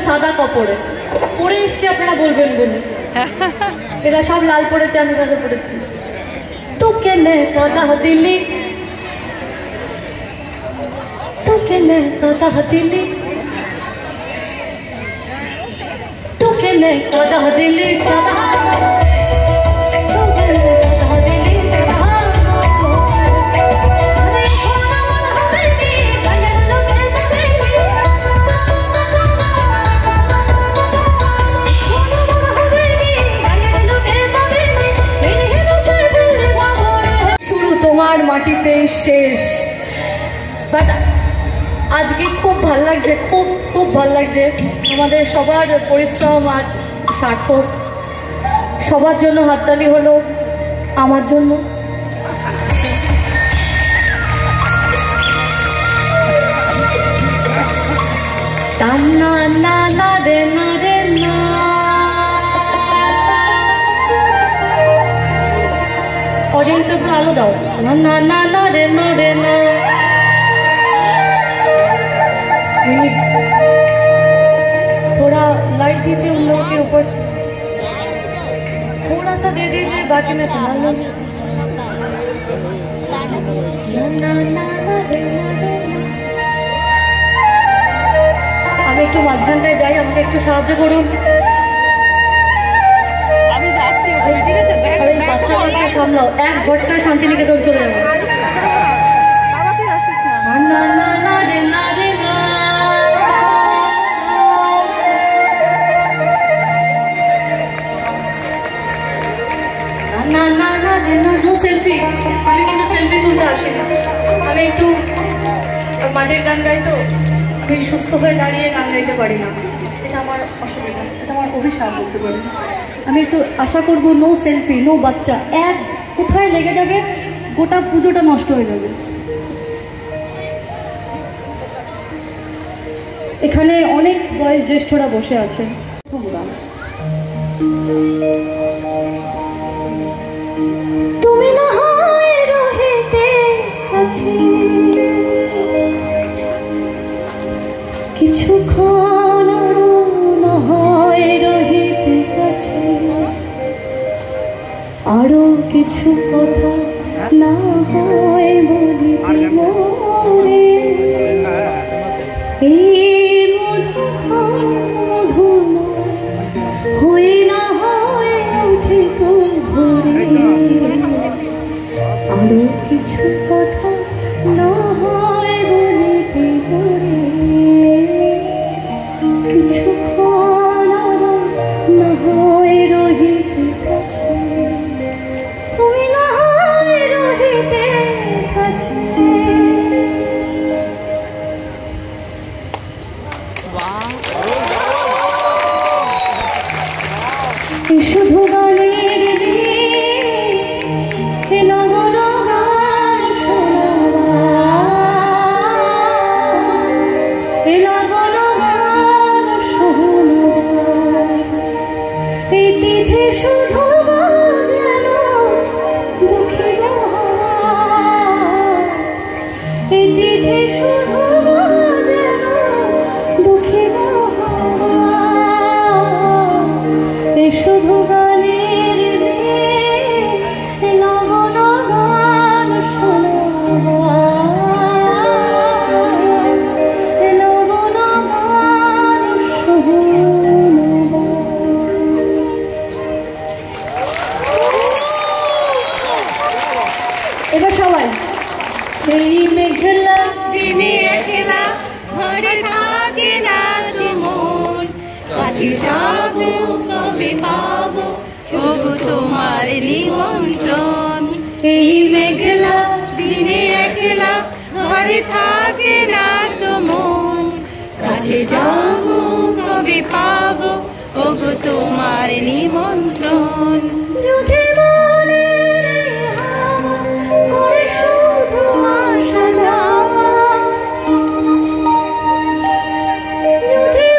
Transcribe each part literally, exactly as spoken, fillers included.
সাদা কাপড়ে পরে এসছে, আপনারা বলবেন বলে। এরা সব লাল পড়েছে, আমি সাদা পড়েছি। তোকে নে কাদা দিলি, তোকে নে কাদা দিলি, তোকে নে কাদা দিলি সাদা, তোমার মাটিতে শেষ। বাট আজকে খুব ভাল লাগছে, খুব খুব ভাল লাগছে। আমাদের সবার পরিশ্রম আজ সার্থক। সবার জন্য হাততালি হলো, আমার জন্য। না না না রে না রে না, ऑडियंस पर आलो दाओ ना ना ना ना रे ना रे ना। थोड़ा लाइट दीजिए उन लोगों के ऊपर, थोड़ा सा दे दीजिए, बाकी मैं संभाल लूंगी। ना ना ना रे ना रे ना। আমি একটু মাঝখানটায় যাই, আমাকে একটু সাহায্য করুন। বাচ্চা বাচ্চা সামলাও, এক ঝটকায় শান্তিনিকেতন চলে যাবে। না না না রে না রে না, না না না রে না। নো সেলফি, আমি কিন্তু সেলফি তুলতে আসি না। আমি একটু মাঠের গান গাই, তো আমি সুস্থ হয়ে দাঁড়িয়ে গান গাইতে পারি না, এটা আমার অসুবিধা, এটা আমার অভিশাপ বলতে পারি। আমি একটু আশা করবো নো সেলফি, নো বাচ্চা। এক কোথায় লেগে যাবে, গোটা পুজোটা নষ্ট হয়ে যাবে। এখানে অনেক বয়স জ্যেষ্ঠরা বসে আছে। তুমি না হয় রহিতে কাছে কিছুক্ষণ, না হয় রহিতে কাছে আরো কিছু কথা, না হয় বলিতে মোরে এই মধু মধু হয়ে না হয় উঠে তো ভরে, আরো কিছু কথা না হয় বলিতে মোরে কিছুক্ষণ, না হয় রহিতে কাছে, তুমি না হয় রহিতে কাছে। শুধু গানের গান শোনাবা, এলা গান গান শোনাবা, এই তিথি শুধু যেন দুঃখী না হওয়া, এই তিথি শুধু যেন দুঃখী না হওয়া, এই শুধু গানের লগন গান শোনাবা, লগন গান শোনাবা। এবার সবাই এই মেঘলা দিনে একলা ঘরে থাকে না মন, কাছে যাবো কবে পাবো শুধু তোমার নিমন্ত্রণ। এই মেঘলা দিনে একলা ঘরে থাকে না তো মন, কাছে যাবো কবে পাবো ওগো তোমার নিমন্ত্রণ। যদি করে শুধু আশা যাওয়া, যদি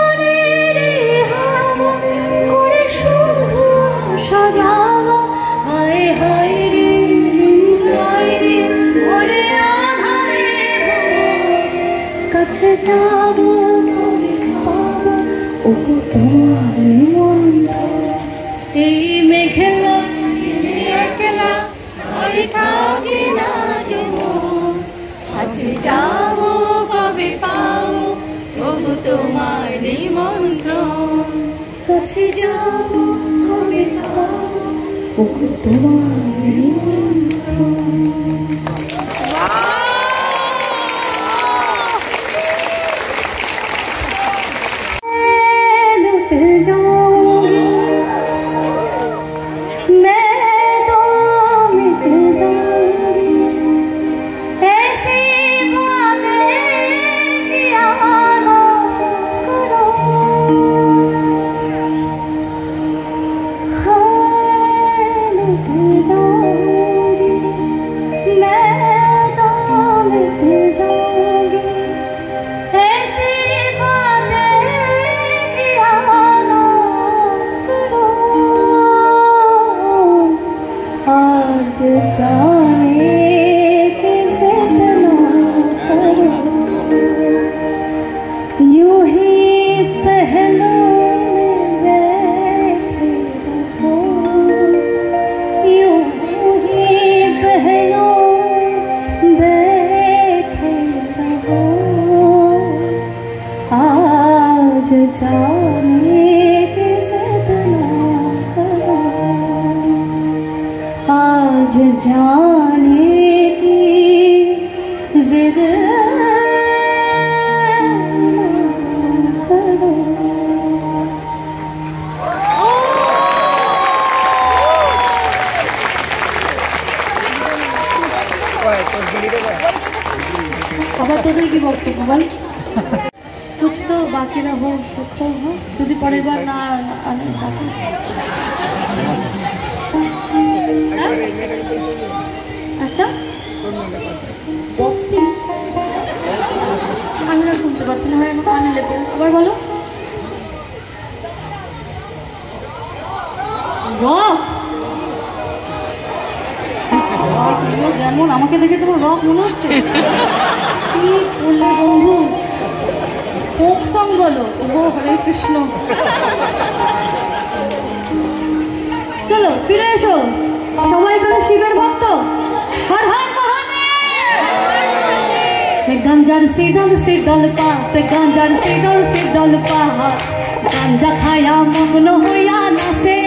করে শুধু আশা যাওয়া, হায় হায় রে হায় রে ঘরে আধারে কাছে যাবো কবে পাবো ওগো তোমার নিমন্ত্রণ। এই মেঘেলা একলা ঘরে থাকে না যে মন, কাছে যাবো কবে পাবো ওগো তোমার নিমন্ত্রণ, কাছে যাবো কবে পাবো ওগো তোমার নিমন্ত্রণ। आज जाने की जिद करो। আবার তোদের কি বক্তব্য বল? कुछ तो बाकी ना हो तो हो যদি পরের বার না একটা বক্সিং আমি না শুনতে পাচ্ছি না ভাই, আমার কানে লেগে। আবার বলো। রক যেমন আমাকে দেখে তোমার রক মনে হচ্ছে? কি বললে বন্ধু? ফোক সং বলো। ও হরে কৃষ্ণ। চলো ফিরে এসো সবাই, এখানে শিবের ভক্ত। হর হর মহাদেব। গাঞ্জার সে ডল সে ডল পাত, গাঞ্জার সে ডল সে ডল পাহা, গাঞ্জা খায়া মগ্ন হইয়া নাচে